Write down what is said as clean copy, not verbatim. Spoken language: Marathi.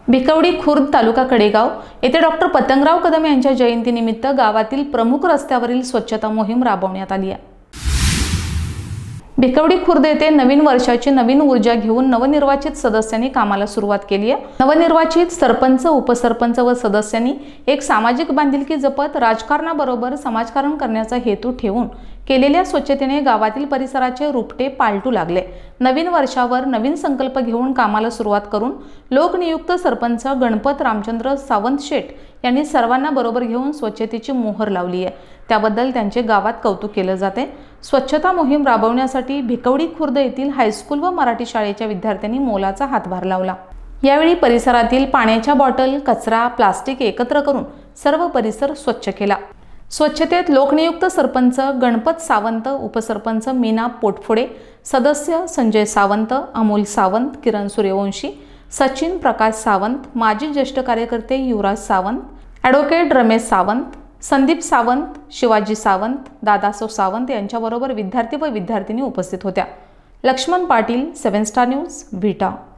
भिकवडी खुर्द तालुका कडेगाव येथे डॉक्टर पतंगराव कदम यांच्या जयंतीनिमित्त गावातील प्रमुख रस्त्यावरील स्वच्छता मोहीम राबवण्यात आली आहे। भिकवडी खुर्द येथे नवीन वर्षाची नवीन ऊर्जा घेऊन नवनिर्वाचित सदस्यांनी कामाला सुरुवात केली आहे। नवनिर्वाचित सरपंच, उपसरपंच व सदस्यांनी एक सामाजिक बांधिलकी जपत राजकारणाबरोबर समाजकारण करण्याचा हेतू ठेवून केलेल्या स्वच्छतेने गावातील परिसराचे रूपटे पालटू लागले। नवीन वर्षावर नवीन संकल्प घेऊन कामाला सुरुवात करून लोकनियुक्त सरपंच गणपत रामचंद्र सावंत शेठ यांनी सर्वांना बरोबर घेऊन स्वच्छतेची मोहर लावली आहे। त्याबद्दल त्यांचे गावात कौतुक केले जाते। स्वच्छता मोहीम राबवण्यासाठी भिकवडी खुर्द येथील हायस्कूल व मराठी शाळेच्या विद्यार्थ्यांनी मोलाचा हातभार लावला। यावेळी परिसरातील पाण्याच्या बॉटल, कचरा, प्लास्टिक एकत्र करून सर्व परिसर स्वच्छ केला। स्वच्छतेत लोकनियुक्त सरपंच गणपत सावंत, उपसरपंच मीना पोटफोडे, सदस्य संजय सावंत, अमोल सावंत, किरण सूर्यवंशी, सचिन प्रकाश सावंत, माजी ज्येष्ठ कार्यकर्ते युवराज सावंत, ॲडव्होकेट रमेश सावंत, संदीप सावंत, शिवाजी सावंत, दादासो सावंत यांच्याबरोबर विद्यार्थी व विद्यार्थिनी उपस्थित होत्या। लक्ष्मण पाटील, 7 स्टार न्यूज, विटा।